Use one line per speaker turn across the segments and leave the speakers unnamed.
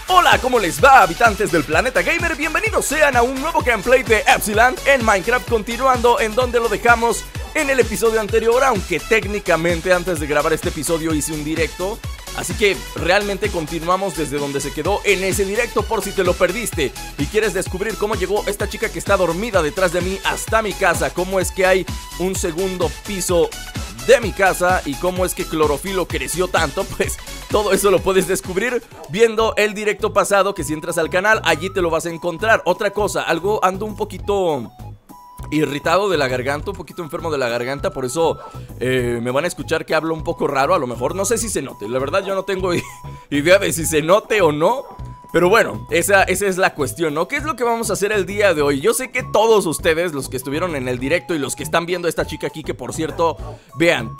Hola, ¿cómo les va, habitantes del planeta gamer? Bienvenidos sean a un nuevo gameplay de Epsiland en Minecraft, continuando en donde lo dejamos en el episodio anterior, aunque técnicamente antes de grabar este episodio hice un directo. Así que realmente continuamos desde donde se quedó en ese directo, por si te lo perdiste y quieres descubrir cómo llegó esta chica que está dormida detrás de mí hasta mi casa, cómo es que hay un segundo piso de mi casa y cómo es que Clorofilo creció tanto. Pues todo eso lo puedes descubrir viendo el directo pasado, que si entras al canal allí te lo vas a encontrar. Otra cosa, ando un poquito irritado de la garganta, un poquito enfermo de la garganta, por eso me van a escuchar que hablo un poco raro, a lo mejor, no sé si se note, la verdad yo no tengo idea de si se note o no. Pero bueno, esa es la cuestión, ¿no? ¿Qué es lo que vamos a hacer el día de hoy? Yo sé que todos ustedes, los que estuvieron en el directo y los que están viendo a esta chica aquí, que por cierto, vean,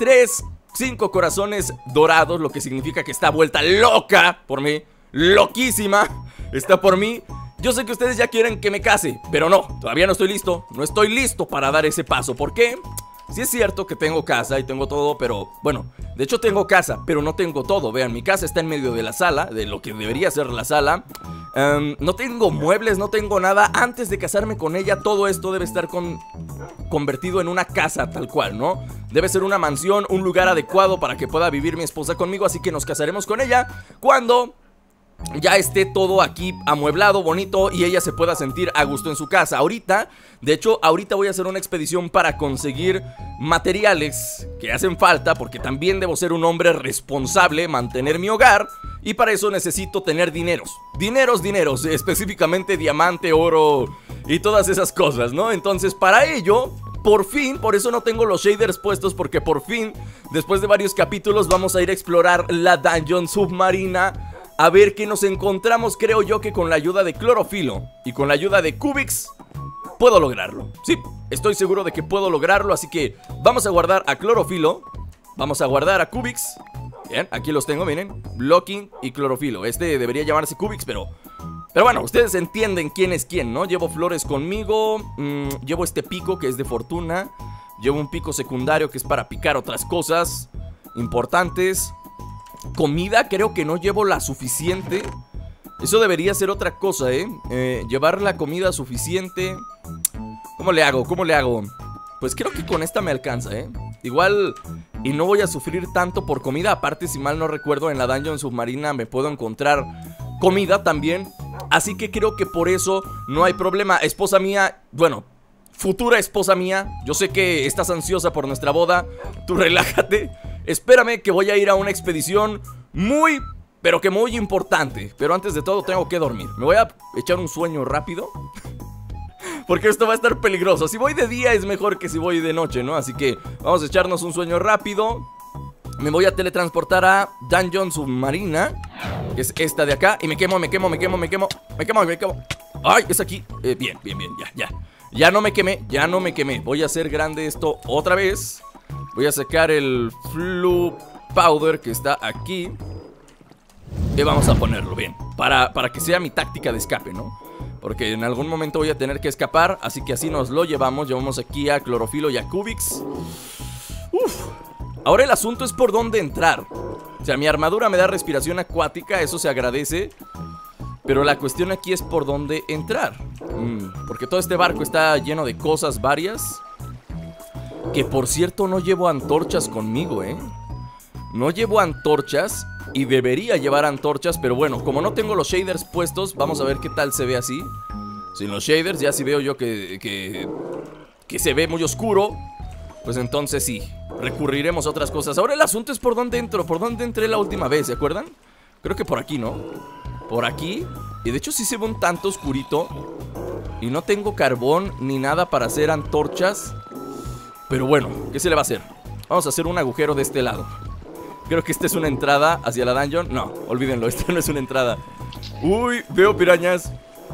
5 corazones dorados, lo que significa que está vuelta loca por mí, loquísima, está por mí. Yo sé que ustedes ya quieren que me case, pero no, todavía no estoy listo, no estoy listo para dar ese paso. ¿Por qué? Sí es cierto que tengo casa y tengo todo, pero bueno, de hecho tengo casa, pero no tengo todo. Vean, mi casa está en medio de la sala, de lo que debería ser la sala. No tengo muebles, no tengo nada. Antes de casarme con ella, todo esto debe estar convertido en una casa tal cual, ¿no? Debe ser una mansión, un lugar adecuado para que pueda vivir mi esposa conmigo. Así que nos casaremos con ella cuando ya esté todo aquí amueblado, bonito, y ella se pueda sentir a gusto en su casa. Ahorita, de hecho, ahorita voy a hacer una expedición para conseguir materiales que hacen falta, porque también debo ser un hombre responsable, mantener mi hogar, y para eso necesito tener dineros, específicamente diamante, oro y todas esas cosas, ¿no? Entonces, para ello, por fin, por eso no tengo los shaders puestos, porque por fin, después de varios capítulos, vamos a ir a explorar la dungeon submarina. A ver qué nos encontramos. Creo yo que con la ayuda de Clorofilo y con la ayuda de Cubix puedo lograrlo. Sí, estoy seguro de que puedo lograrlo. Así que vamos a guardar a Clorofilo, vamos a guardar a Cubix. Bien, aquí los tengo, miren, Blocking y Clorofilo. Este debería llamarse Cubix, pero bueno, ustedes entienden quién es quién, ¿no? Llevo flores conmigo, llevo este pico que es de fortuna, llevo un pico secundario que es para picar otras cosas importantes. Comida, creo que no llevo la suficiente. Eso debería ser otra cosa, llevar la comida suficiente. ¿Cómo le hago? ¿Cómo le hago? Pues creo que con esta me alcanza, igual, y no voy a sufrir tanto por comida. Aparte, si mal no recuerdo, en la dungeon submarina me puedo encontrar comida también. Así que creo que por eso no hay problema. Esposa mía, bueno, futura esposa mía, yo sé que estás ansiosa por nuestra boda. Tú relájate. Espérame que voy a ir a una expedición muy, pero que muy importante. Pero antes de todo tengo que dormir. Me voy a echar un sueño rápido porque esto va a estar peligroso. Si voy de día es mejor que si voy de noche, ¿no? Así que vamos a echarnos un sueño rápido. Me voy a teletransportar a Dungeon Submarina, que es esta de acá. Y me quemo. ¡Ay! Es aquí. Bien, ya. Ya no me quemé. Voy a hacer grande esto otra vez. Voy a sacar el Flu Powder que está aquí y vamos a ponerlo bien para que sea mi táctica de escape, ¿no? Porque en algún momento voy a tener que escapar. Así que así nos lo llevamos. Llevamos aquí a Clorofilo y a Cubix. Ahora el asunto es por dónde entrar. O sea, mi armadura me da respiración acuática, eso se agradece. Pero la cuestión aquí es por dónde entrar. Porque todo este barco está lleno de cosas varias. Que por cierto no llevo antorchas conmigo, no llevo antorchas y debería llevar antorchas, pero bueno, como no tengo los shaders puestos, vamos a ver qué tal se ve así. Sin los shaders, ya si veo yo que se ve muy oscuro, pues entonces sí, recurriremos a otras cosas. Ahora el asunto es por dónde entro, por dónde entré la última vez, ¿se acuerdan? Creo que por aquí, ¿no? Por aquí, y de hecho sí se ve un tanto oscurito. Y no tengo carbón ni nada para hacer antorchas. Pero bueno, ¿qué se le va a hacer? Vamos a hacer un agujero de este lado. Creo que esta es una entrada hacia la dungeon. No, olvídenlo, esta no es una entrada. Uy, veo pirañas.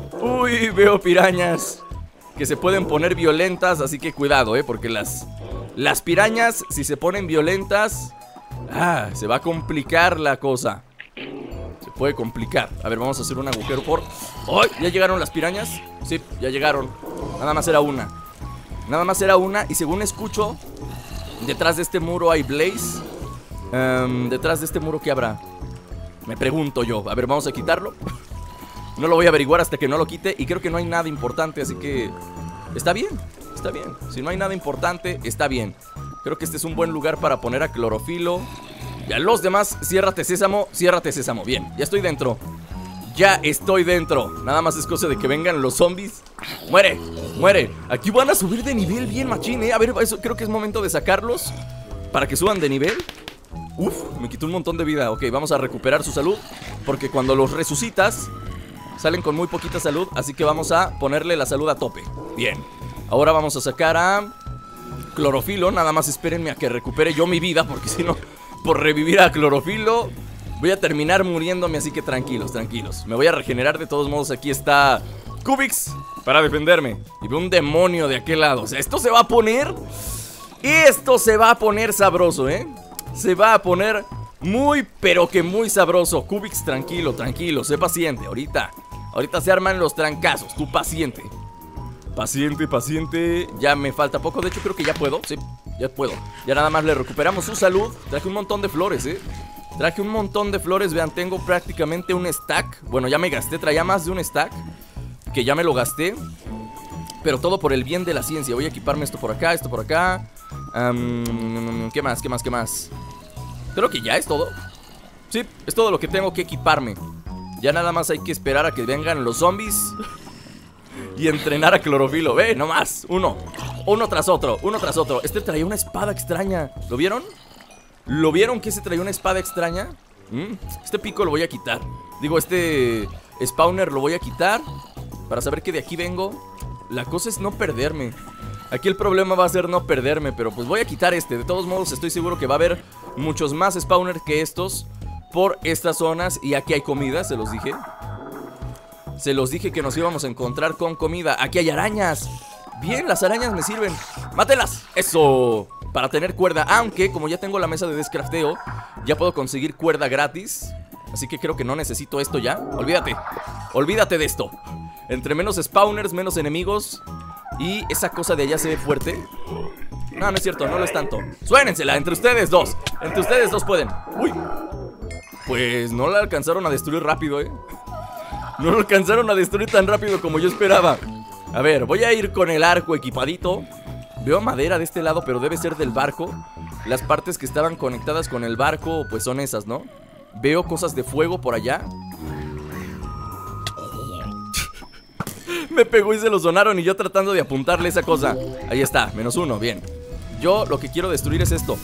Que se pueden poner violentas, así que cuidado, porque las pirañas, si se ponen violentas, se va a complicar la cosa. Se puede complicar. A ver, vamos a hacer un agujero por... ¡Ay! ¿Ya llegaron las pirañas? Sí, ya llegaron. Nada más era una. Y según escucho, detrás de este muro hay Blaze. Detrás de este muro, ¿qué habrá? Me pregunto yo. A ver, vamos a quitarlo. No lo voy a averiguar hasta que no lo quite. Y creo que no hay nada importante, así que está bien, está bien. Si no hay nada importante, está bien. Creo que este es un buen lugar para poner a Clorofilo. Y a los demás, ciérrate sésamo, ciérrate sésamo. Bien, ya estoy dentro. Ya estoy dentro. Nada más es cosa de que vengan los zombies. Muere, muere. Aquí van a subir de nivel bien machín, A ver, eso creo que es momento de sacarlos para que suban de nivel. Uf, me quitó un montón de vida. Ok, vamos a recuperar su salud, porque cuando los resucitas salen con muy poquita salud. Así que vamos a ponerle la salud a tope. Bien, ahora vamos a sacar a Clorofilo. Nada más espérenme a que recupere yo mi vida, porque si no, por revivir a Clorofilo voy a terminar muriéndome, así que tranquilos, tranquilos. Me voy a regenerar de todos modos. Aquí está Cubix para defenderme. Y veo un demonio de aquel lado. O sea, esto se va a poner... Esto se va a poner sabroso, Se va a poner muy, pero que muy sabroso. Cubix, tranquilo, tranquilo, sé paciente. Ahorita se arman los trancazos. Tú paciente. Paciente, paciente. Ya me falta poco, de hecho creo que ya puedo. Sí, ya puedo. Ya nada más le recuperamos su salud. Traje un montón de flores, Traje un montón de flores, vean, tengo prácticamente un stack. Bueno, ya me gasté, traía más de un stack, que ya me lo gasté. Pero todo por el bien de la ciencia. Voy a equiparme esto por acá, esto por acá. ¿Qué más? ¿Qué más? ¿Qué más? Creo que ya es todo. Sí, es todo lo que tengo que equiparme. Ya nada más hay que esperar a que vengan los zombies y entrenar a Clorofilo. Ve, nomás, uno tras otro, uno tras otro. Este traía una espada extraña, ¿lo vieron? ¿Lo vieron que se traía una espada extraña? Este pico lo voy a quitar. Digo, este spawner lo voy a quitar para saber que de aquí vengo. La cosa es no perderme. Aquí el problema va a ser no perderme, pero pues voy a quitar este. De todos modos estoy seguro que va a haber muchos más spawners que estos por estas zonas. Y aquí hay comida, se los dije. Se los dije que nos íbamos a encontrar con comida. Aquí hay arañas. Bien, las arañas me sirven. ¡Mátenlas! ¡Eso! Para tener cuerda, aunque como ya tengo la mesa de descrafteo, ya puedo conseguir cuerda gratis. Así que creo que no necesito esto ya. Olvídate, olvídate de esto. Entre menos spawners, menos enemigos. Y esa cosa de allá se ve fuerte. No, no es cierto, no lo es tanto. Suénensela, entre ustedes dos. Entre ustedes dos pueden. Uy. Pues no la alcanzaron a destruir rápido, No lo alcanzaron a destruir tan rápido como yo esperaba. A ver, voy a ir con el arco equipadito. Veo madera de este lado, pero debe ser del barco. Las partes que estaban conectadas con el barco, pues son esas, ¿no? Veo cosas de fuego por allá. Me pegó y se lo sonaron y yo tratando de apuntarle esa cosa. Ahí está, -1, bien. Yo lo que quiero destruir es esto.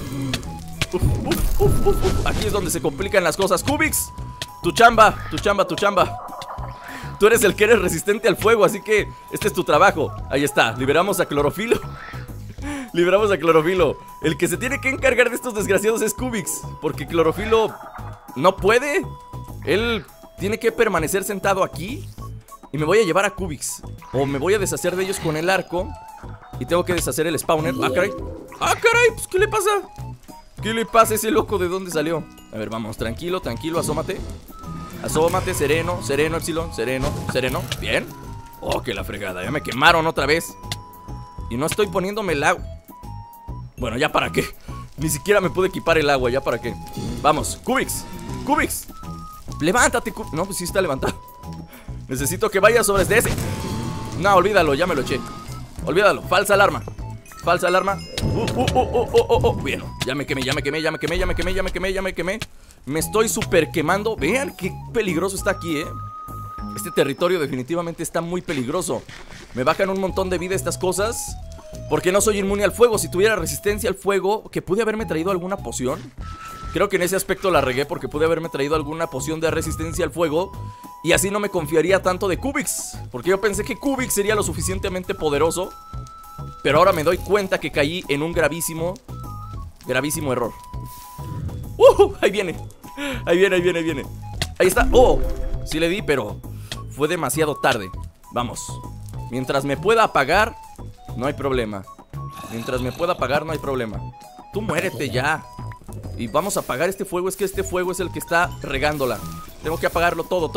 Aquí es donde se complican las cosas. Cubix, tu chamba, tu chamba, tu chamba. Tú eres el que eres resistente al fuego, así que este es tu trabajo. Ahí está, liberamos a Clorofilo. Liberamos a Clorofilo. El que se tiene que encargar de estos desgraciados es Cubix, porque Clorofilo no puede. Él tiene que permanecer sentado aquí. Y me voy a llevar a Cubix, o me voy a deshacer de ellos con el arco. Y tengo que deshacer el spawner. Ah, caray. Ah, caray, pues ¿qué le pasa? ¿Qué le pasa a ese loco? ¿De dónde salió? A ver, vamos, tranquilo, tranquilo, asómate. Asómate, sereno, sereno, Epsilon, sereno, sereno. Bien. Oh, que la fregada, ya me quemaron otra vez. Y no estoy poniéndome el agua. Bueno, ¿ya para qué? Ni siquiera me pude equipar el agua, ¿ya para qué? Vamos, Cubix, Cubix. Levántate, no, pues sí está levantado. Necesito que vaya sobre ese. No, olvídalo, ya me lo eché. Olvídalo, falsa alarma. Falsa alarma. Bien, ya me quemé, ya me quemé, ya me quemé, ya me quemé, ya me quemé, ya me quemé. Me estoy súper quemando. Vean qué peligroso está aquí, Este territorio definitivamente está muy peligroso. Me bajan un montón de vida estas cosas, porque no soy inmune al fuego. Si tuviera resistencia al fuego, que pude haberme traído alguna poción. Creo que en ese aspecto la regué, porque pude haberme traído alguna poción de resistencia al fuego. Y así no me confiaría tanto de Cubix, porque yo pensé que Cubix sería lo suficientemente poderoso. Pero ahora me doy cuenta que caí en un gravísimo error. Ahí viene. Ahí viene, ahí viene, ahí viene. Ahí está. Oh, sí le di, pero fue demasiado tarde. Vamos. Mientras me pueda apagar, no hay problema. Mientras me pueda apagar, no hay problema. Tú muérete ya. Y vamos a apagar este fuego. Es que este fuego es el que está regándola. Tengo que apagarlo todo.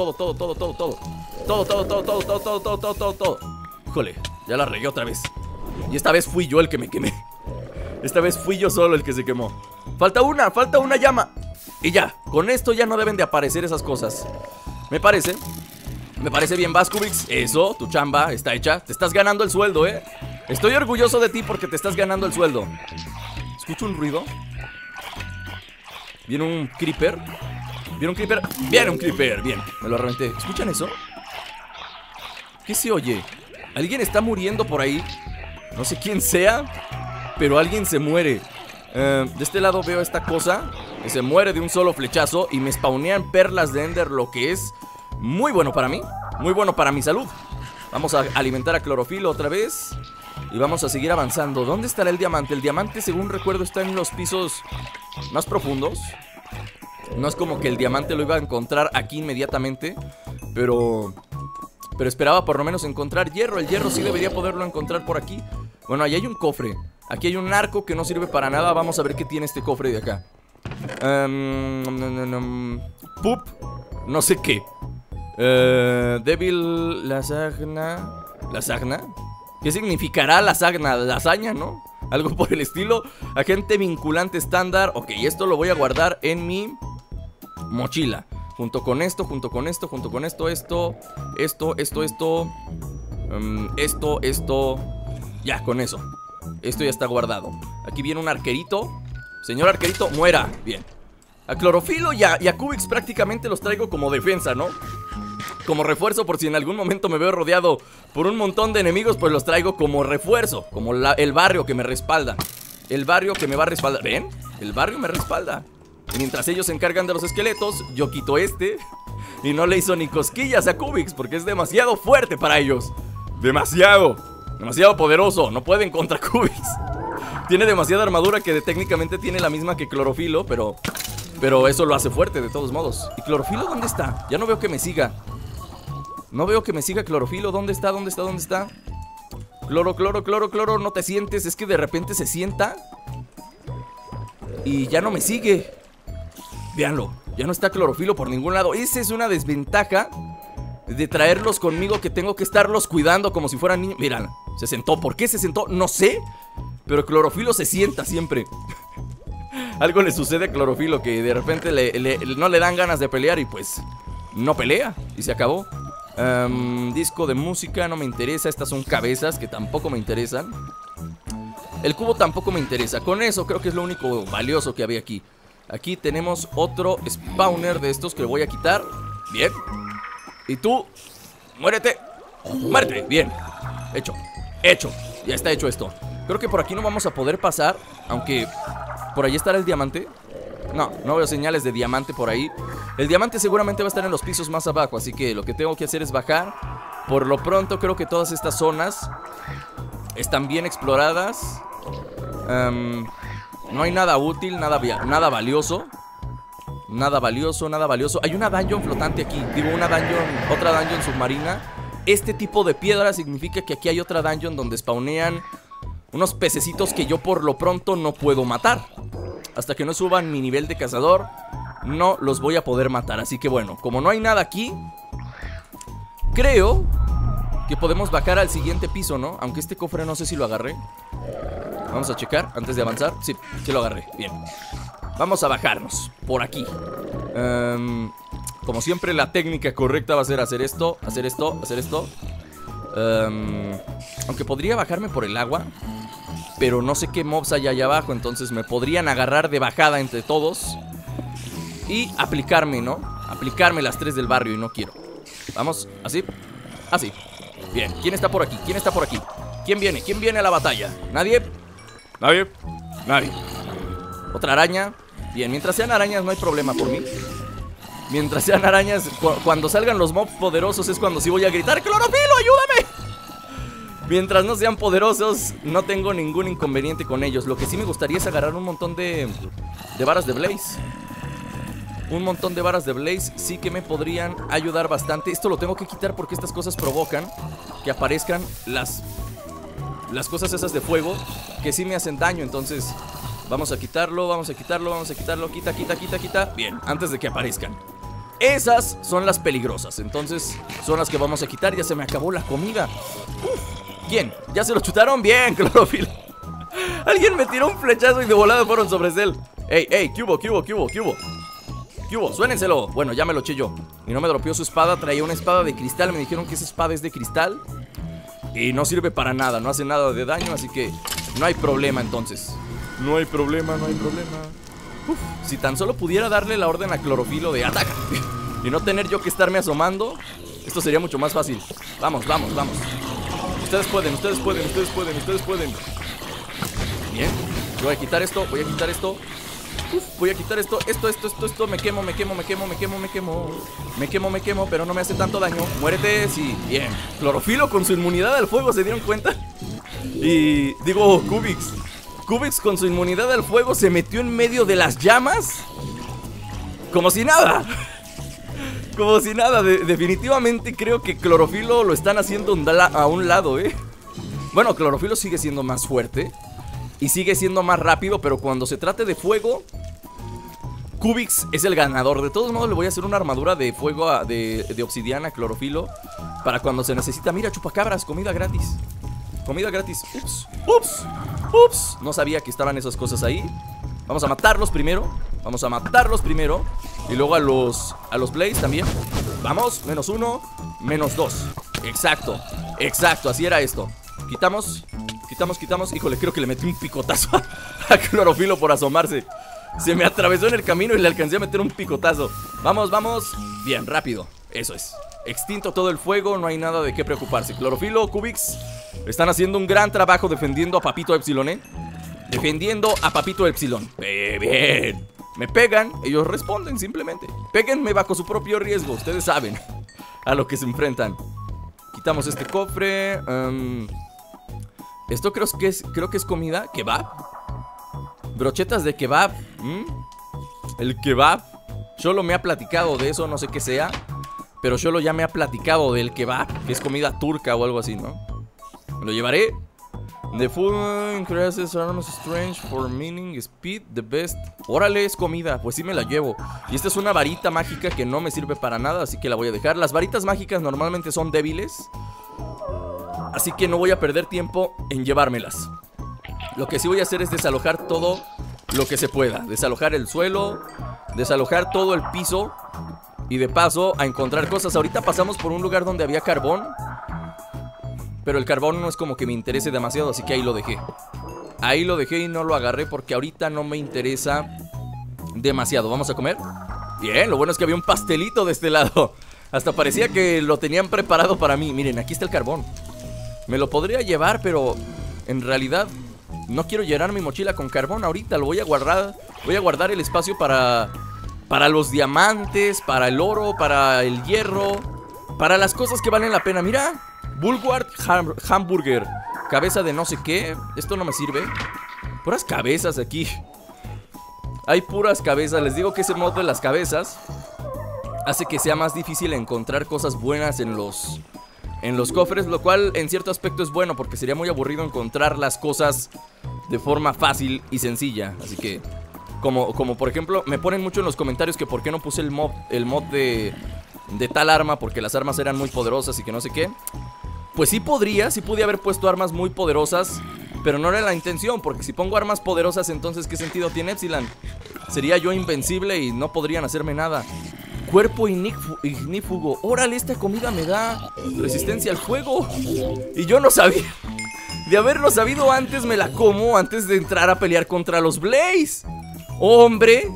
Híjole, ya la regué otra vez. Y esta vez fui yo el que me quemé. Esta vez fui yo solo el que se quemó. Falta una llama. Y ya, con esto ya no deben de aparecer esas cosas, me parece. Me parece bien, Vascubix. Eso, tu chamba está hecha. Te estás ganando el sueldo, Estoy orgulloso de ti porque te estás ganando el sueldo. Escucho un ruido. Viene un creeper. Viene un creeper. Viene un creeper. Bien, me lo reventé. ¿Escuchan eso? ¿Qué se oye? Alguien está muriendo por ahí. No sé quién sea, pero alguien se muere. De este lado veo esta cosa que se muere de un solo flechazo y me spawnean perlas de Ender, lo que es muy bueno para mí, muy bueno para mi salud. Vamos a alimentar a Clorofilo otra vez y vamos a seguir avanzando. ¿Dónde estará el diamante? El diamante, según recuerdo, está en los pisos más profundos. No es como que el diamante lo iba a encontrar aquí inmediatamente, pero esperaba por lo menos encontrar hierro. El hierro sí debería poderlo encontrar por aquí. Bueno, ahí hay un cofre. Aquí hay un arco que no sirve para nada. Vamos a ver qué tiene este cofre de acá. Pup. No sé qué. Devil lasagna. ¿Lasagna? ¿Qué significará lasagna? Lasaña, ¿no? Algo por el estilo. Agente vinculante estándar. Ok, esto lo voy a guardar en mi mochila. Junto con esto, junto con esto, junto con esto, esto. Ya, con eso. Esto ya está guardado. Aquí viene un arquerito. Señor arquerito, muera. Bien. A Clorofilo y a Cubix prácticamente los traigo como defensa, ¿no? Como refuerzo por si en algún momento me veo rodeado por un montón de enemigos, pues los traigo como refuerzo. Como el barrio que me respalda. El barrio que me va a respaldar. ¿Ven? El barrio me respalda. Y mientras ellos se encargan de los esqueletos, yo quito este. Y no le hizo ni cosquillas a Cubix porque es demasiado fuerte para ellos. Demasiado poderoso. No pueden contra Cubix. Tiene demasiada armadura que técnicamente tiene la misma que Clorofilo, pero eso lo hace fuerte de todos modos. ¿Y Clorofilo dónde está? Ya no veo que me siga. No veo que me siga Clorofilo. ¿Dónde está? ¿Dónde está? ¿Dónde está? Cloro, no te sientes. Es que de repente se sienta y ya no me sigue. Véanlo, ya no está Clorofilo por ningún lado. Esa es una desventaja de traerlos conmigo, que tengo que estarlos cuidando como si fueran niños. Miran, se sentó. ¿Por qué se sentó? No sé, pero Clorofilo se sienta siempre. Algo le sucede a Clorofilo, que de repente no le dan ganas de pelear y pues no pelea y se acabó. Disco de música no me interesa. Estas son cabezas que tampoco me interesan. El cubo tampoco me interesa. Con eso creo que es lo único valioso que había aquí. Aquí tenemos otro spawner de estos que voy a quitar. Bien. Y tú, muérete. Muérete, bien. Hecho, ya está hecho esto. Creo que por aquí no vamos a poder pasar, aunque por ahí estará el diamante. No veo señales de diamante por ahí. El diamante seguramente va a estar en los pisos más abajo, así que lo que tengo que hacer es bajar. Por lo pronto creo que todas estas zonas están bien exploradas. No hay nada útil, nada valioso. Nada valioso. Hay una dungeon flotante aquí. Digo, otra dungeon submarina. Este tipo de piedra significa que aquí hay otra dungeon donde spawnean unos pececitos que yo por lo pronto no puedo matar. Hasta que no suban mi nivel de cazador, no los voy a poder matar. Así que bueno, como no hay nada aquí, creo que podemos bajar al siguiente piso, ¿no? Aunque este cofre no sé si lo agarré. Vamos a checar antes de avanzar. Sí lo agarré, bien. Vamos a bajarnos por aquí. Como siempre, la técnica correcta va a ser hacer esto. Aunque podría bajarme por el agua, pero no sé qué mobs hay allá abajo. Entonces me podrían agarrar de bajada entre todos y aplicarme, ¿no? Aplicarme las 3 del barrio y no quiero. Vamos, así. Bien, ¿quién está por aquí? ¿Quién viene? ¿Quién viene a la batalla? ¿Nadie? Otra araña. Bien, mientras sean arañas no hay problema por mí. Mientras sean arañas, cuando salgan los mobs poderosos es cuando sí voy a gritar: ¡Clorofilo, ayúdame! Mientras no sean poderosos, no tengo ningún inconveniente con ellos. Lo que sí me gustaría es agarrar un montón de varas de Blaze. Un montón de varas de Blaze sí que me podrían ayudar bastante. Esto lo tengo que quitar porque estas cosas provocan que aparezcan las cosas esas de fuego que sí me hacen daño. Entonces vamos a quitarlo. Quita. Bien, antes de que aparezcan. Esas son las peligrosas. Entonces son las que vamos a quitar. Ya se me acabó la comida. ¿Quién? ¿Ya se lo chutaron? Bien, Clorofilo. Alguien me tiró un flechazo y de volada fueron sobre él. Ey, ¿qué hubo? ¿Qué hubo? Suénenselo. Bueno, ya me lo eché yo. Y no me dropeó su espada. Traía una espada de cristal. Me dijeron que esa espada es de cristal y no sirve para nada. No hace nada de daño, así que no hay problema entonces. No hay problema, no hay problema. Uf, si tan solo pudiera darle la orden a Clorofilo de ataque y no tener yo que estarme asomando, esto sería mucho más fácil. Vamos, vamos, vamos. Ustedes pueden, ustedes pueden, ustedes pueden, ustedes pueden. Bien, yo voy a quitar esto, voy a quitar esto. Uf, voy a quitar esto, esto. Me quemo, pero no me hace tanto daño. Muérete, sí, bien. Clorofilo con su inmunidad al fuego, ¿se dieron cuenta? Y digo, Cubix con su inmunidad al fuego se metió en medio de las llamas como si nada. Como si nada. Definitivamente creo que Clorofilo lo están haciendo a un lado, Bueno, Clorofilo sigue siendo más fuerte y sigue siendo más rápido, pero cuando se trate de fuego, Cubix es el ganador. De todos modos le voy a hacer una armadura de fuego de obsidiana a Clorofilo para cuando se necesita. Mira, chupacabras, comida gratis. Comida gratis. Ups. No sabía que estaban esas cosas ahí. Vamos a matarlos primero. Y luego a los Blaze también. Vamos, -1, -2. Exacto, así era esto. Quitamos. Híjole, creo que le metí un picotazo a Clorofilo por asomarse. Se me atravesó en el camino y le alcancé a meter un picotazo. Vamos. Bien, rápido. Eso es. Extinto todo el fuego, no hay nada de qué preocuparse. Clorofilo, Cubix están haciendo un gran trabajo defendiendo a Papito Epsilon, Defendiendo a Papito Epsilon. Bien. Me pegan, ellos responden simplemente. Péguenme bajo su propio riesgo, ustedes saben a lo que se enfrentan. Quitamos este cofre. Esto creo que es comida. ¿Kebab? Brochetas de kebab. El kebab. Sholo me ha platicado de eso, no sé qué sea, pero Sholo ya me ha platicado del kebab, que es comida turca o algo así, ¿no? Me lo llevaré. The food increases arms strange for meaning speed the best. Órale, es comida, pues sí me la llevo. Y esta es una varita mágica que no me sirve para nada, así que la voy a dejar. Las varitas mágicas normalmente son débiles, así que no voy a perder tiempo en llevármelas. Lo que sí voy a hacer es desalojar todo lo que se pueda. Desalojar el suelo, desalojar todo el piso y de paso a encontrar cosas. Ahorita pasamos por un lugar donde había carbón, pero el carbón no es como que me interese demasiado, así que ahí lo dejé. Ahí lo dejé y no lo agarré porque ahorita no me interesa demasiado. ¿Vamos a comer? Bien, lo bueno es que había un pastelito de este lado. Hasta parecía que lo tenían preparado para mí. Miren, aquí está el carbón. Me lo podría llevar, pero en realidad no quiero llenar mi mochila con carbón ahorita. Lo voy a guardar. Voy a guardar el espacio para los diamantes, para el oro, para el hierro, para las cosas que valen la pena. Mira, Bulwark Hamburger, cabeza de no sé qué. Esto no me sirve. Puras cabezas aquí. Hay puras cabezas. Les digo que ese mod de las cabezas hace que sea más difícil encontrar cosas buenas en los cofres, lo cual en cierto aspecto es bueno, porque sería muy aburrido encontrar las cosas de forma fácil y sencilla. Así que, como por ejemplo, me ponen mucho en los comentarios que por qué no puse el mod de tal arma, porque las armas eran muy poderosas y que no sé qué. Pues sí pude haber puesto armas muy poderosas, pero no era la intención, porque si pongo armas poderosas, entonces ¿qué sentido tiene Epsilon? Sería yo invencible y no podrían hacerme nada. Cuerpo ignífugo. Órale, esta comida me da resistencia al fuego. Y yo no sabía. De haberlo sabido antes, me la como antes de entrar a pelear contra los Blaze. ¡Hombre!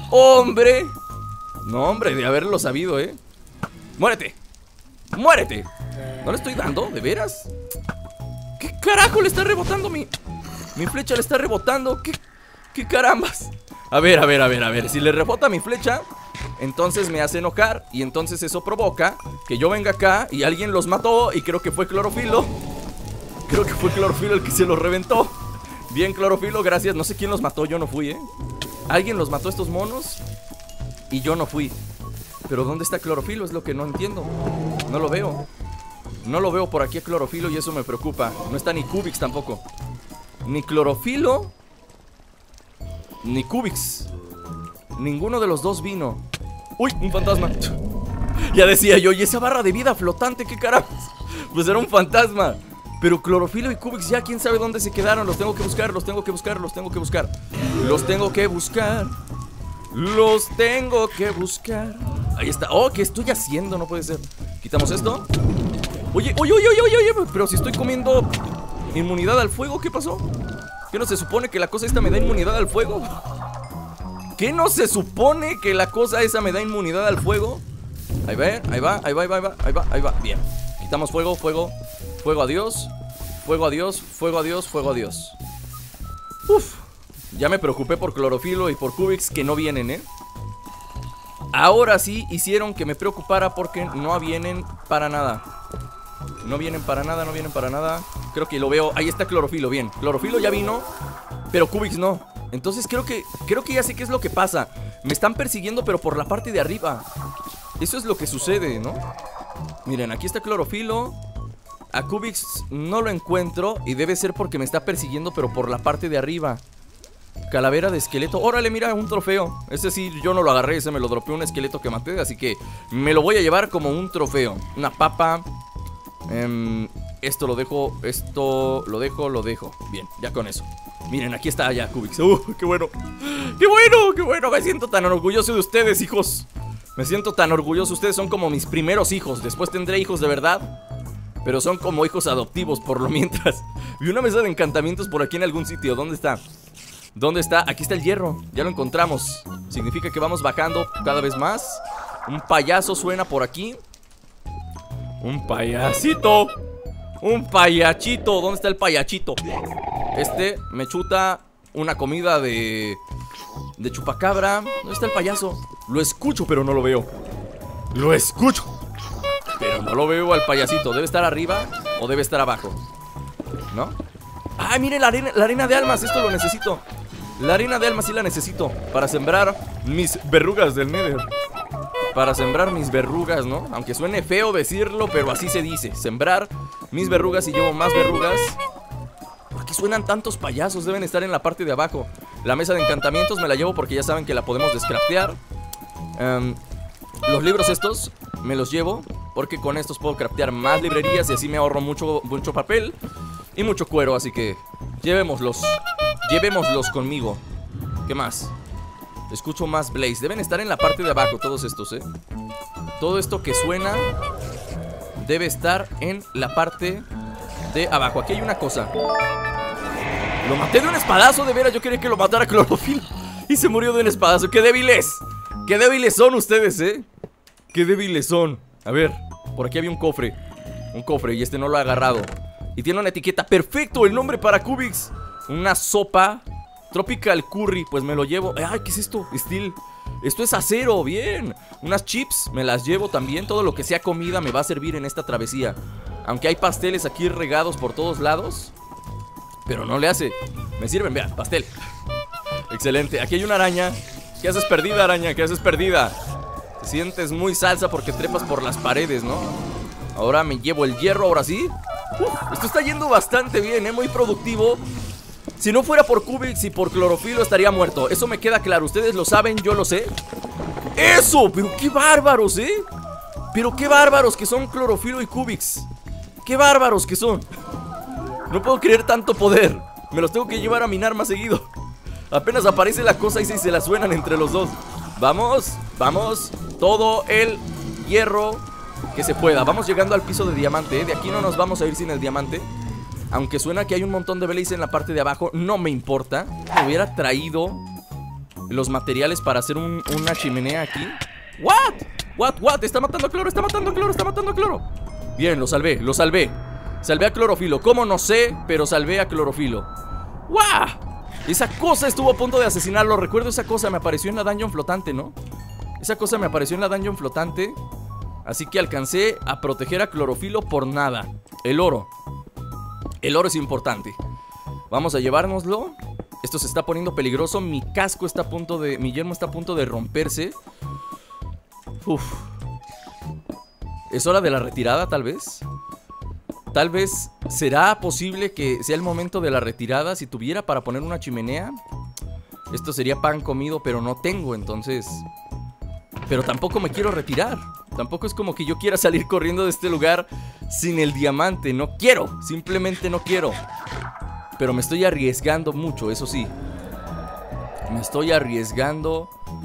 No, hombre, de haberlo sabido, ¡Muérete! ¡Muérete! ¿No le estoy dando? ¿De veras? ¿Qué carajo le está rebotando mi flecha? Le está rebotando. ¿Qué carambas? A ver. Si le rebota mi flecha, entonces me hace enojar. Y entonces eso provoca que yo venga acá y alguien los mató. Y creo que fue Clorofilo. Creo que fue Clorofilo el que se los reventó. Bien, Clorofilo, gracias. No sé quién los mató, yo no fui, Alguien los mató a estos monos y yo no fui. Pero ¿dónde está Clorofilo? Es lo que no entiendo. No lo veo. No lo veo por aquí a Clorofilo y eso me preocupa. No está ni Cubix tampoco. Ni Clorofilo ni Cubix. Ninguno de los dos vino. ¡Uy! Un fantasma. Ya decía yo, ¿y esa barra de vida flotante? ¿Qué carajos? Pues era un fantasma. Pero Clorofilo y Cubix ya quién sabe dónde se quedaron. Los tengo que buscar. Los tengo que buscar. Ahí está. Oh, ¿qué estoy haciendo? No puede ser. Quitamos esto. Oye, oye, oye, oye, oye. Pero si estoy comiendo inmunidad al fuego, ¿qué pasó? ¿Qué no se supone que la cosa esta me da inmunidad al fuego? ¿Qué no se supone que la cosa esa me da inmunidad al fuego? Ahí va, ahí va, ahí va, ahí va, ahí va, ahí va. Bien. Quitamos fuego, fuego. Fuego, adiós. Fuego, adiós, fuego, adiós, fuego, adiós. Uf. Ya me preocupé por Clorofilo y por Cubix que no vienen, ¿eh? Ahora sí hicieron que me preocupara porque no vienen para nada. No vienen para nada, no vienen para nada. Creo que lo veo, ahí está Clorofilo, bien. Clorofilo ya vino, pero Cubix no. Entonces creo que ya sé qué es lo que pasa. Me están persiguiendo pero por la parte de arriba. Eso es lo que sucede, ¿no? Miren, aquí está Clorofilo. A Cubix no lo encuentro y debe ser porque me está persiguiendo pero por la parte de arriba. Calavera de esqueleto. Órale, mira, un trofeo. Ese sí, yo no lo agarré, ese me lo dropeó un esqueleto que maté. Así que me lo voy a llevar como un trofeo. Una papa. Esto lo dejo, esto lo dejo. Bien, ya con eso. Miren, aquí está ya Cubix. ¡Qué bueno! ¡Qué bueno! ¡Qué bueno! Me siento tan orgulloso de ustedes, hijos. Me siento tan orgulloso. Ustedes son como mis primeros hijos. Después tendré hijos de verdad, pero son como hijos adoptivos por lo mientras. Vi una mesa de encantamientos por aquí en algún sitio. ¿Dónde está? ¿Dónde está? Aquí está el hierro. Ya lo encontramos. Significa que vamos bajando cada vez más. Un payaso suena por aquí. Un payasito. Un payachito. ¿Dónde está el payachito? Este me chuta una comida de chupacabra. ¿Dónde está el payaso? Lo escucho pero no lo veo. Lo escucho pero no lo veo al payasito. ¿Debe estar arriba o debe estar abajo? ¿No? ¡Ay, mire la arena de almas! Esto lo necesito. La arena de almas sí la necesito para sembrar mis verrugas del Nether. Para sembrar mis verrugas, ¿no? Aunque suene feo decirlo, pero así se dice. Sembrar mis verrugas y llevo más verrugas. ¿Por qué suenan tantos payasos? Deben estar en la parte de abajo. La mesa de encantamientos me la llevo porque ya saben que la podemos descraftear. Los libros estos me los llevo porque con estos puedo craftear más librerías y así me ahorro mucho papel y mucho cuero, así que llevémoslos conmigo. ¿Qué más? Escucho más blaze. Deben estar en la parte de abajo todos estos, ¿eh? Todo esto que suena debe estar en la parte de abajo. Aquí hay una cosa. Lo maté de un espadazo, de veras. Yo quería que lo matara Clorofilo y se murió de un espadazo. ¡Qué débiles! ¡Qué débiles son ustedes, eh! ¡Qué débiles son! A ver, por aquí había un cofre. Un cofre y este no lo ha agarrado. Y tiene una etiqueta. ¡Perfecto! El nombre para Cubix. Una sopa Tropical Curry. Pues me lo llevo. ¡Ay! ¿Qué es esto? Steel. Esto es acero. Bien. Unas chips. Me las llevo también. Todo lo que sea comida me va a servir en esta travesía. Aunque hay pasteles aquí regados por todos lados, pero no le hace. Me sirven, vean, pastel. Excelente. Aquí hay una araña. ¿Qué haces perdida, araña? ¿Qué haces perdida? Te sientes muy salsa porque trepas por las paredes, ¿no? Ahora me llevo el hierro, ahora sí. Esto está yendo bastante bien, ¿eh? Muy productivo. Si no fuera por Cubix y por Clorofilo estaría muerto. Eso me queda claro, ustedes lo saben, yo lo sé. ¡Eso! ¡Pero qué bárbaros, eh! ¡Pero qué bárbaros que son Clorofilo y Cubix! ¡Qué bárbaros que son! No puedo creer tanto poder. Me los tengo que llevar a minar más seguido. Apenas aparece la cosa y se la suenan entre los dos. Vamos, vamos. Todo el hierro que se pueda. Vamos llegando al piso de diamante, ¿eh? De aquí no nos vamos a ir sin el diamante. Aunque suena que hay un montón de blaze en la parte de abajo, no me importa. Me hubiera traído los materiales para hacer una chimenea aquí. ¿What? Está matando cloro, está matando cloro, está matando cloro. Bien, lo salvé, lo salvé. Salvé a Clorofilo. ¿Cómo? No sé, pero salvé a Clorofilo. ¡Guau! Esa cosa estuvo a punto de asesinarlo. Recuerdo esa cosa, me apareció en la dungeon flotante, ¿no? Esa cosa me apareció en la dungeon flotante. Así que alcancé a proteger a Clorofilo por nada. El oro. El oro es importante. Vamos a llevárnoslo. Esto se está poniendo peligroso. Mi casco está a punto de... Mi yelmo está a punto de romperse. Uf. ¿Es hora de la retirada, tal vez? Tal vez será posible que sea el momento de la retirada. Si tuviera para poner una chimenea, esto sería pan comido, pero no tengo, entonces... Pero tampoco me quiero retirar. Tampoco es como que yo quiera salir corriendo de este lugar sin el diamante. No quiero, simplemente no quiero. Pero me estoy arriesgando mucho, eso sí. Me estoy arriesgando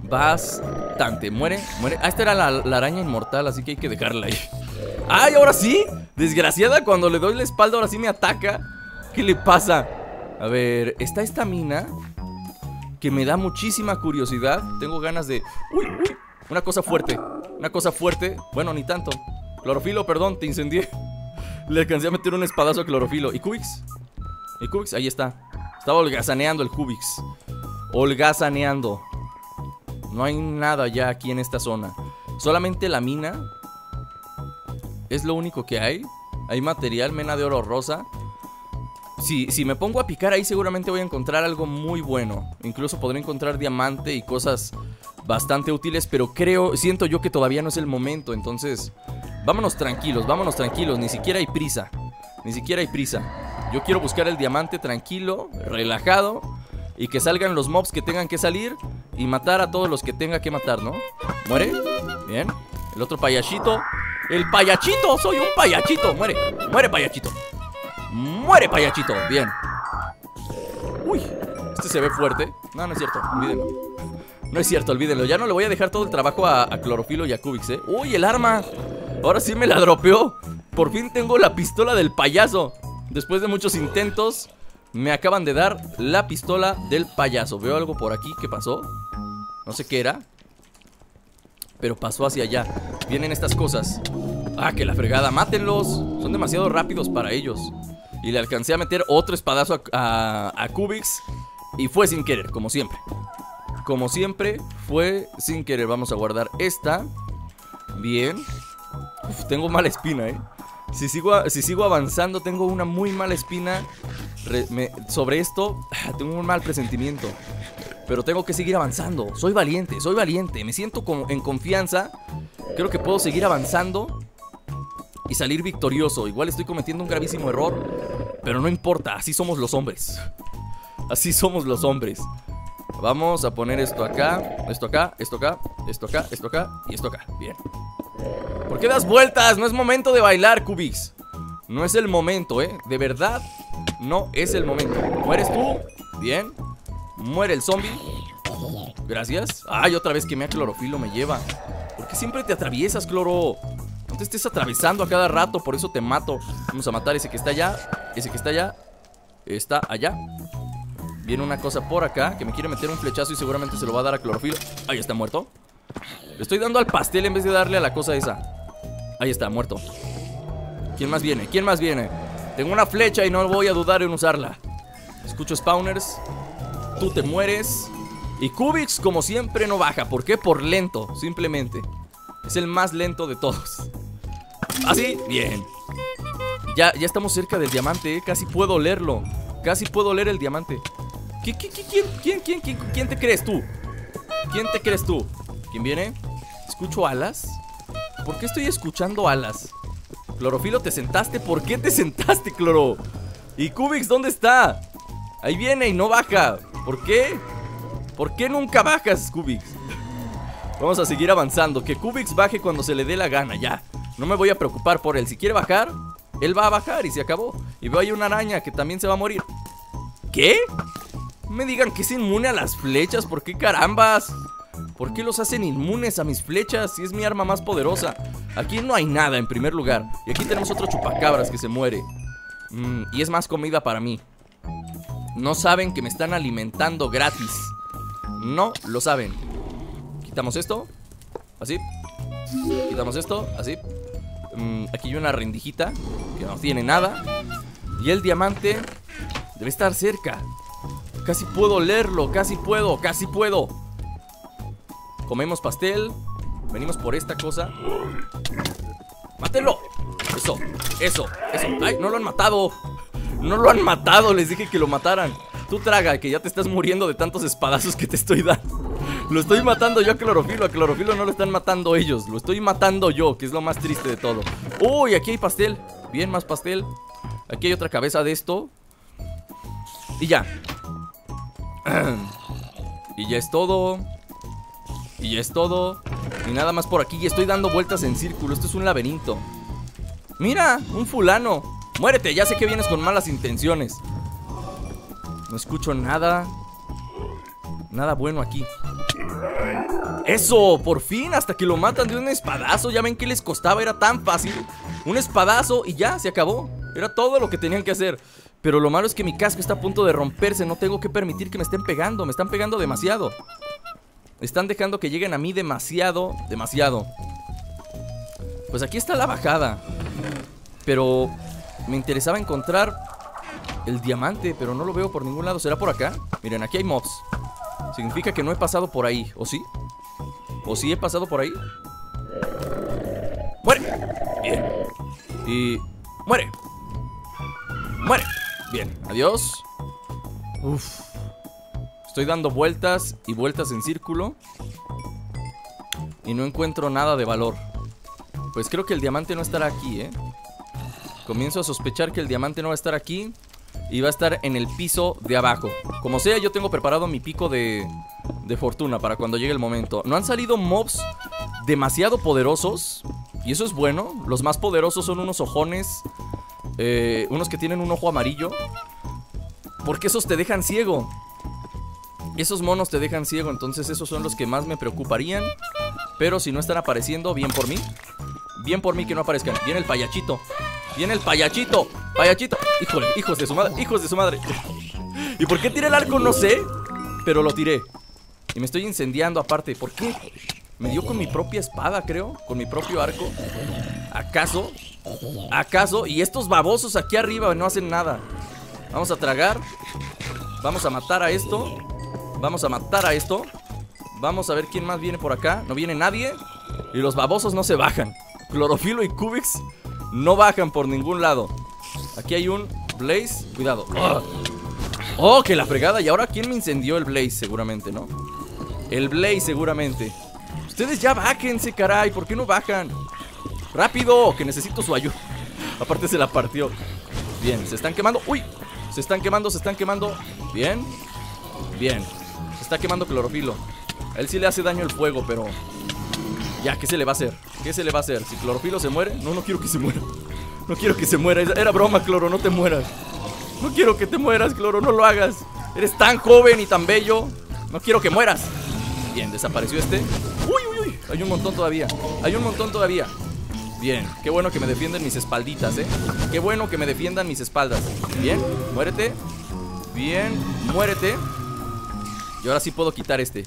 bastante. Muere. Ah, esta era la araña inmortal, así que hay que dejarla ahí. ¡Ay, ahora sí! Desgraciada, cuando le doy la espalda ahora sí me ataca. ¿Qué le pasa? A ver, está esta mina que me da muchísima curiosidad. Tengo ganas de... ¡Uy! Una cosa fuerte. Bueno, ni tanto. Clorofilo, perdón, te incendié. Le alcancé a meter un espadazo a Clorofilo. ¿Y Cubix? Ahí está. Estaba holgazaneando el Cubix. Holgazaneando. No hay nada ya aquí en esta zona. Solamente la mina. Es lo único que hay. Hay material, mena de oro rosa. Si me pongo a picar ahí seguramente voy a encontrar algo muy bueno. Incluso podré encontrar diamante y cosas bastante útiles. Pero siento yo que todavía no es el momento. Entonces, vámonos tranquilos. Ni siquiera hay prisa. Yo quiero buscar el diamante tranquilo, relajado. Y que salgan los mobs que tengan que salir. Y matar a todos los que tenga que matar, ¿no? ¿Muere? Bien. El otro payachito. ¡El payachito! ¡Soy un payachito! ¡Muere! Payachito! ¡Muere, payachito! Bien. Uy, este se ve fuerte. No, no es cierto, olvídenlo. No es cierto, olvídenlo. Ya no le voy a dejar todo el trabajo a Clorofilo y a Cubix, ¿eh? ¡Uy, el arma! Ahora sí me la dropeó. Por fin tengo la pistola del payaso. Después de muchos intentos, me acaban de dar la pistola del payaso. Veo algo por aquí, ¿qué pasó? No sé qué era, pero pasó hacia allá. Vienen estas cosas. ¡Ah, que la fregada! ¡Mátenlos! Son demasiado rápidos para ellos. Y le alcancé a meter otro espadazo a Cubix. Y fue sin querer, como siempre. Fue sin querer. Vamos a guardar esta. Bien. Uf, tengo mala espina, ¿eh? Si sigo avanzando, tengo una muy mala espina sobre esto. Tengo un mal presentimiento. Pero tengo que seguir avanzando. Soy valiente. Me siento en confianza. Creo que puedo seguir avanzando y salir victorioso. Igual estoy cometiendo un gravísimo error, pero no importa, así somos los hombres. Vamos a poner esto acá, esto acá, esto acá, esto acá, esto acá y esto acá. Bien. ¿Por qué das vueltas? No es momento de bailar, Cubix. No es el momento, de verdad, no es el momento. ¿Mueres tú? Bien. Muere el zombie. Gracias. Ay, otra vez quemé a Clorofilo, me lleva. ¿Por qué siempre te atraviesas, Cloro? No te estés atravesando a cada rato, por eso te mato. Vamos a matar ese que está allá. Ese que está allá. Está allá. Viene una cosa por acá que me quiere meter un flechazo y seguramente se lo va a dar a Clorofilo. Ahí está, muerto. Le estoy dando al pastel en vez de darle a la cosa esa. Ahí está, muerto. ¿Quién más viene? Tengo una flecha y no voy a dudar en usarla. Escucho spawners. Tú te mueres. Y Cubix, como siempre, no baja. ¿Por qué? Por lento, simplemente. Es el más lento de todos. ¿Así? Bien. Ya estamos cerca del diamante, Casi puedo leerlo. Casi puedo leer el diamante. ¿Quién te crees tú? ¿Quién viene? ¿Escucho alas? ¿Por qué estoy escuchando alas? Clorofilo, ¿te sentaste? ¿Por qué te sentaste, Cloro? ¿Y Cubix dónde está? Ahí viene y no baja. ¿Por qué? ¿Por qué nunca bajas, Cubix? Vamos a seguir avanzando. Que Cubix baje cuando se le dé la gana, ya. No me voy a preocupar por él. Si quiere bajar, él va a bajar y se acabó. Y veo ahí una araña que también se va a morir. ¿Qué? No me digan que es inmune a las flechas. ¿Por qué carambas? ¿Por qué los hacen inmunes a mis flechas si es mi arma más poderosa? Aquí no hay nada en primer lugar. Y aquí tenemos otro chupacabras que se muere. Y es más comida para mí. No saben que me están alimentando gratis. No lo saben. Quitamos esto. Así. Quitamos esto. Así. Aquí hay una rendijita que no tiene nada. Y el diamante debe estar cerca. Casi puedo leerlo. Casi puedo. Comemos pastel. Venimos por esta cosa. ¡Mátelo! Eso. ¡Ay, no lo han matado! No lo han matado, les dije que lo mataran. Tú traga, que ya te estás muriendo de tantos espadazos que te estoy dando. Lo estoy matando yo a Clorofilo. A Clorofilo no lo están matando ellos. Lo estoy matando yo, que es lo más triste de todo. Uy, aquí hay pastel. Bien, más pastel. Aquí hay otra cabeza de esto. Y ya. Y ya es todo. Y nada más por aquí. Y estoy dando vueltas en círculo. Esto es un laberinto. Mira, un fulano. Muérete, ya sé que vienes con malas intenciones. No escucho nada. Nada bueno aquí. ¡Eso! Por fin, hasta que lo matan de un espadazo. Ya ven que les costaba, era tan fácil. Un espadazo y ya, se acabó. Era todo lo que tenían que hacer. Pero lo malo es que mi casco está a punto de romperse. No tengo que permitir que me estén pegando. Me están pegando demasiado. Están dejando que lleguen a mí demasiado. Pues aquí está la bajada. Pero me interesaba encontrar el diamante, pero no lo veo por ningún lado. ¿Será por acá? Miren, aquí hay mobs. Significa que no he pasado por ahí, ¿o sí? ¿O sí he pasado por ahí? ¡Muere! Bien. Y... ¡muere! ¡Muere! Bien, adiós. Uf. Estoy dando vueltas y vueltas en círculo y no encuentro nada de valor. Pues creo que el diamante no estará aquí, ¿eh? Comienzo a sospechar que el diamante no va a estar aquí y va a estar en el piso de abajo. Como sea, yo tengo preparado mi pico de fortuna para cuando llegue el momento. No han salido mobs demasiado poderosos y eso es bueno. Los más poderosos son unos ojones, unos que tienen un ojo amarillo, porque esos te dejan ciego. Esos monos te dejan ciego, entonces esos son los que más me preocuparían. Pero si no están apareciendo, bien por mí. Bien por mí que no aparezcan. Viene el payachito. Viene el payachito. Payachito. Híjole, hijos de su madre. Hijos de su madre. ¿Y por qué tiré el arco? No sé. Pero lo tiré. Y me estoy incendiando aparte. ¿Por qué? Me dio con mi propia espada, creo. Con mi propio arco. ¿Acaso? ¿Acaso? Y estos babosos aquí arriba no hacen nada. Vamos a tragar. Vamos a matar a esto. Vamos a matar a esto. Vamos a ver quién más viene por acá. No viene nadie. Y los babosos no se bajan. Clorofilo y Cubix no bajan por ningún lado. Aquí hay un Blaze. Cuidado. ¡Oh, que la fregada! Y ahora, ¿quién me incendió el Blaze? Seguramente, ¿no? El Blaze seguramente. Ustedes ya bájense, caray. ¿Por qué no bajan? ¡Rápido! Que necesito su ayuda. Aparte se la partió. Bien, se están quemando. ¡Uy! Se están quemando, se están quemando. Bien. Bien. Se está quemando Clorofilo. A él sí le hace daño el fuego, pero... ya, ¿qué se le va a hacer? ¿Qué se le va a hacer? Si Clorofilo se muere... no quiero que se muera. No quiero que se muera. Era broma, Cloro, no te mueras. No quiero que te mueras, Cloro, no lo hagas. Eres tan joven y tan bello. No quiero que mueras. Bien, desapareció este. Uy, uy, uy. Hay un montón todavía. Hay un montón todavía. Bien, qué bueno que me defienden mis espalditas, Qué bueno que me defiendan mis espaldas. Bien, muérete. Bien, muérete. Y ahora sí puedo quitar este.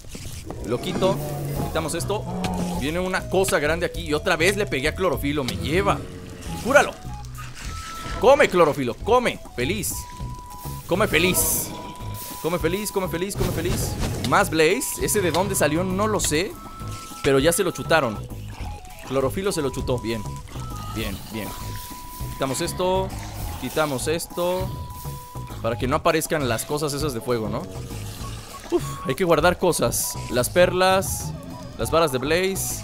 Lo quito, quitamos esto. Viene una cosa grande aquí y otra vez le pegué a Clorofilo. Me lleva. ¡Cúralo! Come, Clorofilo, come. Feliz. Come feliz. Come feliz, come feliz, come feliz. Más Blaze. Ese de dónde salió no lo sé, pero ya se lo chutaron. Clorofilo se lo chutó. Bien. Bien, bien. Quitamos esto. Quitamos esto. Para que no aparezcan las cosas esas de fuego, ¿no? Uf, hay que guardar cosas. Las perlas, las varas de Blaze.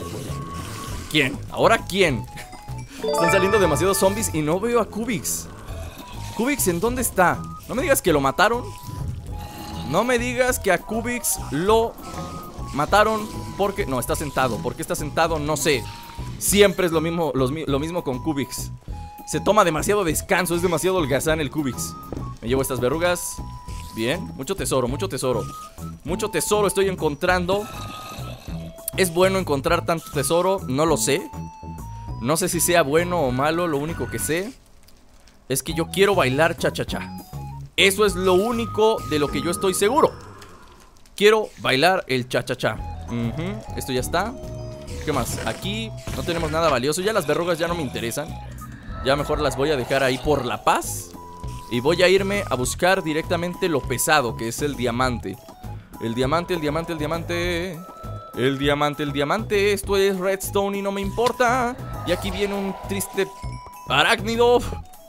¿Quién? ¿Ahora quién? Están saliendo demasiados zombies y no veo a Cubix. Cubix, ¿en dónde está? No me digas que lo mataron. No me digas que a Cubix lo mataron porque... no, está sentado. ¿Por qué está sentado? No sé. Siempre es lo mismo con Cubix. Se toma demasiado descanso, es demasiado holgazán el Cubix. Me llevo estas verrugas. Bien, mucho tesoro, mucho tesoro. Mucho tesoro estoy encontrando. ¿Es bueno encontrar tanto tesoro? No lo sé. No sé si sea bueno o malo. Lo único que sé es que yo quiero bailar cha-cha-cha. Eso es lo único de lo que yo estoy seguro. Quiero bailar el cha-cha-cha. Esto ya está. ¿Qué más? Aquí no tenemos nada valioso. Ya las verrugas ya no me interesan. Ya mejor las voy a dejar ahí por la paz. Y voy a irme a buscar directamente lo pesado, que es el diamante. El diamante, el diamante, el diamante. El diamante, el diamante. Esto es redstone y no me importa. Y aquí viene un triste arácnido.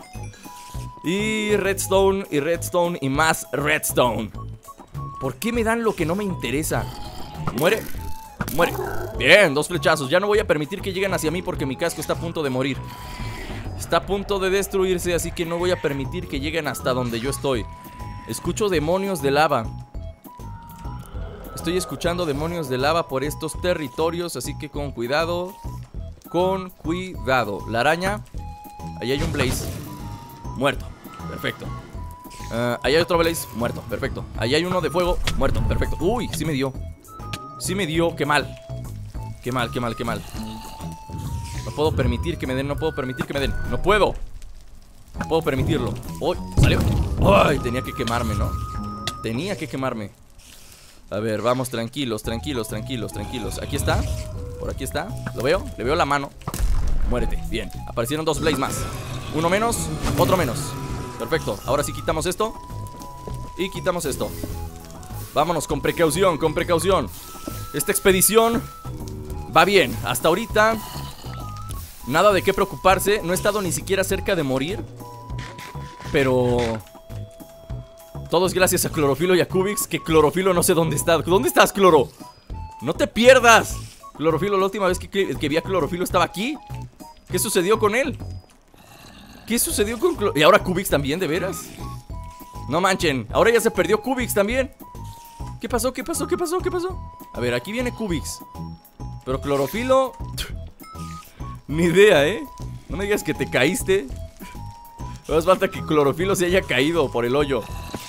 Y redstone, y redstone, y más redstone. ¿Por qué me dan lo que no me interesa? Muere, muere. Bien, 2 flechazos. Ya no voy a permitir que lleguen hacia mí porque mi casco está a punto de morir. Está a punto de destruirse, así que no voy a permitir que lleguen hasta donde yo estoy. Escucho demonios de lava. Estoy escuchando demonios de lava por estos territorios, así que con cuidado. Con cuidado. La araña. Ahí hay un Blaze. Muerto. Perfecto. Ahí hay otro Blaze. Muerto. Perfecto. Ahí hay uno de fuego. Muerto. Perfecto. Uy, sí me dio. Sí me dio, qué mal. Qué mal, qué mal, qué mal. No puedo permitir que me den, no puedo permitir que me den. No puedo. No puedo permitirlo. ¡Uy! ¿Salió? ¡Ay! Tenía que quemarme, ¿no? Tenía que quemarme. A ver, vamos, tranquilos, tranquilos, tranquilos, tranquilos. Aquí está, por aquí está. ¿Lo veo? Le veo la mano. Muérete, bien, aparecieron 2 Blaze más. Uno menos, otro menos. Perfecto, ahora sí quitamos esto. Y quitamos esto. Vámonos con precaución, con precaución. Esta expedición va bien, hasta ahorita. Nada de qué preocuparse. No he estado ni siquiera cerca de morir. Pero todo es gracias a Clorofilo y a Cubix. Que Clorofilo no sé dónde está. ¿Dónde estás, Cloro? No te pierdas. Clorofilo, la última vez que vi a Clorofilo estaba aquí. ¿Qué sucedió con él? ¿Qué sucedió con Clorofilo? ¿Y ahora Cubix también, de veras? No manchen, ahora ya se perdió Cubix también. ¿Qué pasó? ¿Qué pasó? ¿Qué pasó? ¿Qué pasó? A ver, aquí viene Cubix. Pero Clorofilo... Ni idea, ¿eh? No me digas que te caíste. No hace falta que Clorofilo se haya caído por el hoyo.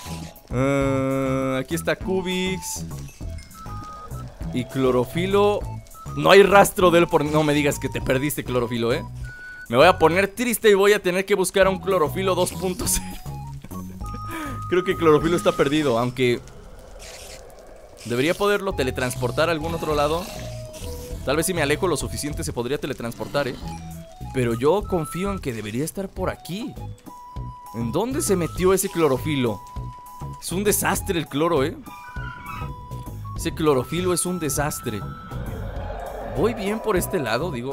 Aquí está Cubix. Y Clorofilo... No hay rastro de él por... No me digas que te perdiste, Clorofilo, ¿eh? Me voy a poner triste y voy a tener que buscar a un Clorofilo 2.0. Creo que Clorofilo está perdido, aunque... Debería poderlo teletransportar a algún otro lado. Tal vez si me alejo lo suficiente se podría teletransportar, ¿eh? Pero yo confío en que debería estar por aquí. ¿En dónde se metió ese Clorofilo? Es un desastre el cloro, ¿eh? Ese Clorofilo es un desastre. ¿Voy bien por este lado, digo?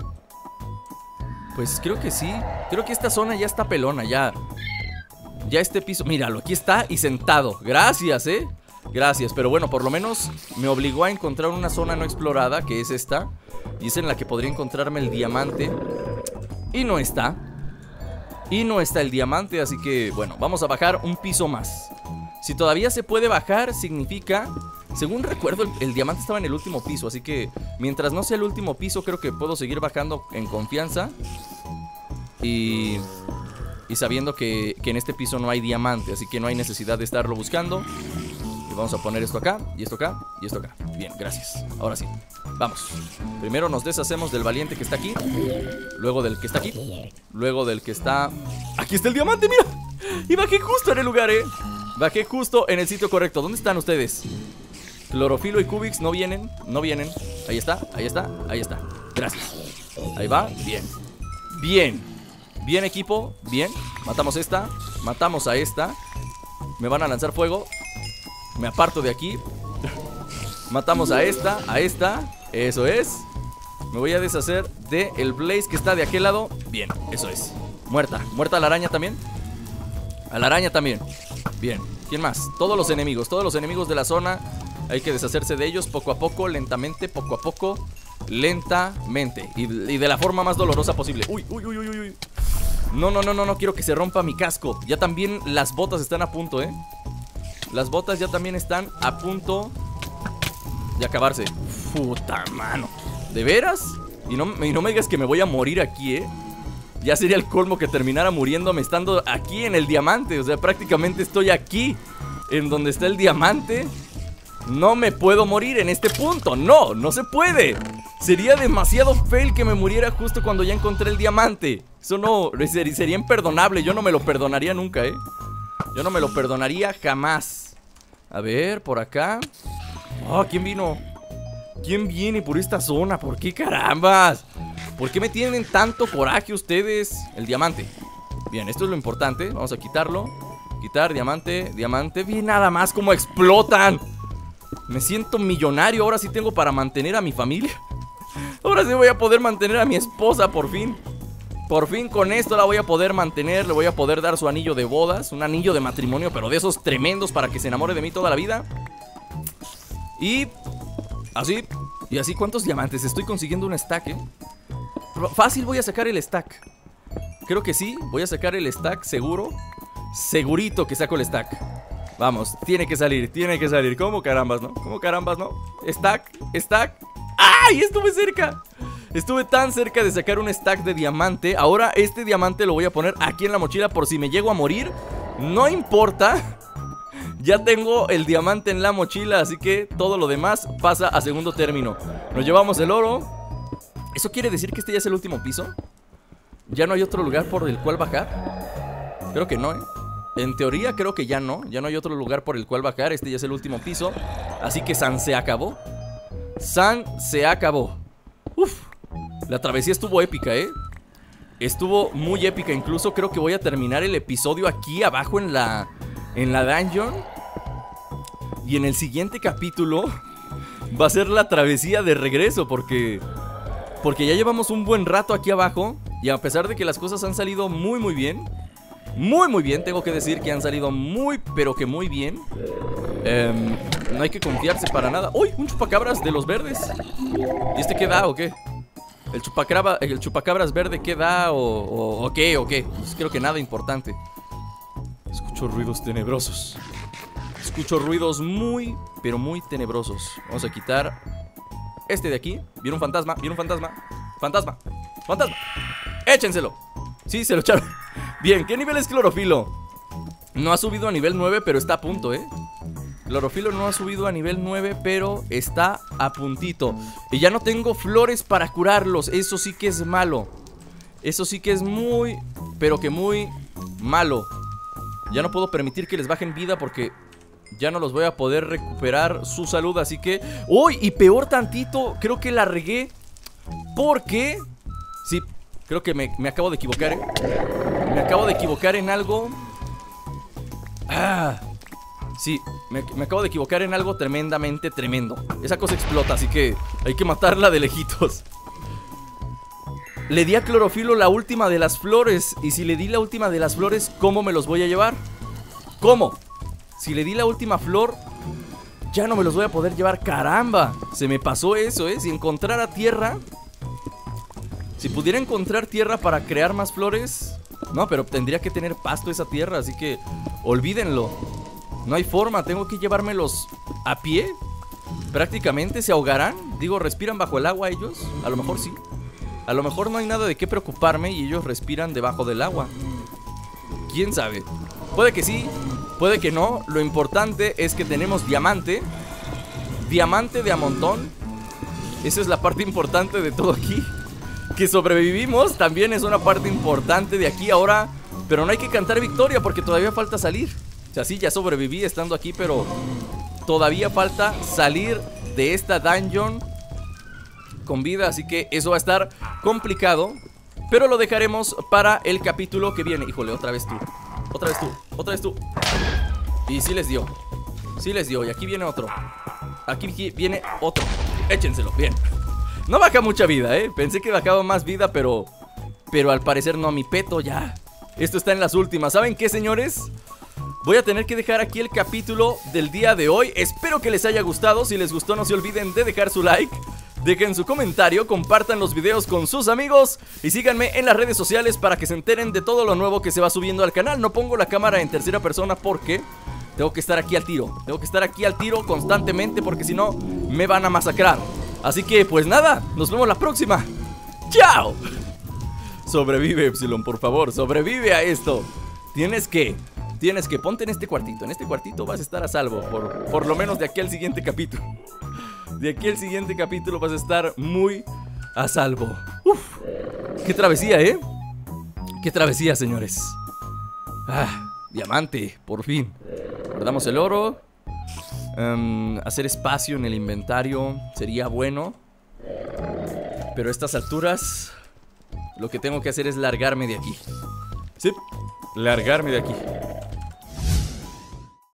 Pues creo que sí. Creo que esta zona ya está pelona, ya. Ya este piso, míralo, aquí está y sentado. Gracias, gracias, pero bueno, por lo menos me obligó a encontrar una zona no explorada, que es esta. Y es en la que podría encontrarme el diamante. Y no está. Y no está el diamante, así que bueno, vamos a bajar un piso más. Si todavía se puede bajar, significa... Según recuerdo, el diamante estaba en el último piso, así que mientras no sea el último piso, creo que puedo seguir bajando en confianza. Y sabiendo que en este piso no hay diamante, así que no hay necesidad de estarlo buscando. Y vamos a poner esto acá, y esto acá, y esto acá. Bien, gracias. Ahora sí, vamos. Primero nos deshacemos del valiente que está aquí. Luego del que está aquí. Luego del que está... ¡Aquí está el diamante, mira! Y bajé justo en el lugar, Bajé justo en el sitio correcto. ¿Dónde están ustedes? Clorofilo y Cubix no vienen, no vienen. Ahí está, ahí está, ahí está. Gracias. Ahí va, bien. Bien. Bien, equipo, bien. Matamos esta, matamos a esta. Me van a lanzar fuego. Me aparto de aquí. Matamos a esta, eso es. Me voy a deshacer de el Blaze que está de aquel lado. Bien, eso es. Muerta, muerta la araña también. A la araña también. Bien, ¿quién más? Todos los enemigos de la zona. Hay que deshacerse de ellos poco a poco, lentamente, poco a poco. Lentamente y de la forma más dolorosa posible. Uy, uy, uy, uy, uy. No, no, no, no, no quiero que se rompa mi casco. Ya también las botas están a punto, Las botas ya también están a punto de acabarse. Puta mano. ¿De veras? Y no me digas que me voy a morir aquí, Ya sería el colmo que terminara muriéndome estando aquí en el diamante. O sea, prácticamente estoy aquí, en donde está el diamante. No me puedo morir en este punto. No, no se puede. Sería demasiado fail que me muriera justo cuando ya encontré el diamante. Eso no, sería imperdonable. Yo no me lo perdonaría nunca, Yo no me lo perdonaría jamás. A ver, por acá. Oh, ¿quién vino? ¿Quién viene por esta zona? ¿Por qué carambas? ¿Por qué me tienen tanto coraje ustedes? El diamante. Bien, esto es lo importante. Vamos a quitarlo. Quitar, diamante, diamante. Bien, nada más cómo explotan. Me siento millonario. Ahora sí tengo para mantener a mi familia. Ahora sí voy a poder mantener a mi esposa, por fin. Por fin con esto la voy a poder mantener. Le voy a poder dar su anillo de bodas. Un anillo de matrimonio, pero de esos tremendos para que se enamore de mí toda la vida. Y así. Y así, ¿cuántos diamantes? Estoy consiguiendo un stack, Fácil voy a sacar el stack. Creo que sí, voy a sacar el stack, seguro. Segurito que saco el stack. Vamos, tiene que salir, tiene que salir. ¿Cómo carambas, no? ¿Cómo carambas, no? Stack, stack. ¡Ay! Estuve cerca. Estuve tan cerca de sacar un stack de diamante. Ahora este diamante lo voy a poner aquí en la mochila por si me llego a morir. No importa. Ya tengo el diamante en la mochila, así que todo lo demás pasa a segundo término. Nos llevamos el oro. ¿Eso quiere decir que este ya es el último piso? ¿Ya no hay otro lugar por el cual bajar? Creo que no, ¿eh? En teoría creo que ya no hay otro lugar por el cual bajar. Este ya es el último piso. Así que San se acabó. San se acabó. Uf, la travesía estuvo épica, ¿eh? Estuvo muy épica. Incluso creo que voy a terminar el episodio aquí abajo en la dungeon. Y en el siguiente capítulo va a ser la travesía de regreso, porque ya llevamos un buen rato aquí abajo. Y a pesar de que las cosas han salido muy muy bien, tengo que decir que han salido muy, pero que muy bien. No hay que confiarse para nada. ¡Uy! Un chupacabras de los verdes. ¿Y este qué da o qué? El chupacabras verde, ¿qué da o qué? Pues creo que nada importante. Escucho ruidos tenebrosos. Escucho ruidos muy, pero muy tenebrosos. Vamos a quitar este de aquí. Viene un fantasma, Fantasma. Échenselo. Sí, se lo echaron. Bien, ¿qué nivel es Clorofilo? No ha subido a nivel 9, pero está a punto, ¿eh? Clorofilo no ha subido a nivel 9, pero está a puntito. Y ya no tengo flores para curarlos. Eso sí que es malo. Eso sí que es muy, pero que muy malo. Ya no puedo permitir que les bajen vida porque ya no los voy a poder recuperar su salud. Así que... ¡Uy! Y peor tantito, creo que la regué. Porque... Sí, creo que me acabo de equivocar, ¿eh? Me acabo de equivocar en algo. Sí, me acabo de equivocar en algo tremendamente tremendo. Esa cosa explota, así que hay que matarla de lejitos. Le di a Clorofilo la última de las flores. Y si le di la última de las flores, ¿cómo me los voy a llevar? ¿Cómo? Si le di la última flor, ya no me los voy a poder llevar. ¡Caramba! Se me pasó eso, ¿eh? Si encontrara tierra... Si pudiera encontrar tierra para crear más flores... No, pero tendría que tener pasto esa tierra, así que olvídenlo. No hay forma, tengo que llevármelos a pie. Prácticamente se ahogarán. Digo, ¿respiran bajo el agua ellos? A lo mejor sí. A lo mejor no hay nada de qué preocuparme y ellos respiran debajo del agua. ¿Quién sabe? Puede que sí, puede que no. Lo importante es que tenemos diamante. Diamante de a montón. Esa es la parte importante de todo aquí. Que sobrevivimos también es una parte importante de aquí ahora. Pero no hay que cantar victoria porque todavía falta salir. O sea, sí, ya sobreviví estando aquí, pero todavía falta salir de esta dungeon con vida, así que eso va a estar complicado. Pero lo dejaremos para el capítulo que viene. Híjole, otra vez tú. Y sí les dio. Y aquí viene otro. Aquí viene otro. Échenselo, bien. No baja mucha vida, pensé que bajaba más vida, pero al parecer no, mi peto ya. Esto está en las últimas. ¿Saben qué, señores? Voy a tener que dejar aquí el capítulo del día de hoy. Espero que les haya gustado. Si les gustó, no se olviden de dejar su like, dejen su comentario, compartan los videos con sus amigos y síganme en las redes sociales para que se enteren de todo lo nuevo que se va subiendo al canal. No pongo la cámara en tercera persona porque tengo que estar aquí al tiro. Tengo que estar aquí al tiro constantemente porque si no me van a masacrar. Así que pues nada, nos vemos la próxima. ¡Chao! Sobrevive, Epsilon, por favor, sobrevive a esto. Tienes que, ponte en este cuartito. En este cuartito vas a estar a salvo, por lo menos de aquí al siguiente capítulo. De aquí al siguiente capítulo vas a estar muy a salvo. Uf, qué travesía, qué travesía, señores. Diamante, por fin. Guardamos el oro. Hacer espacio en el inventario sería bueno, pero a estas alturas lo que tengo que hacer es largarme de aquí. Sí, largarme de aquí.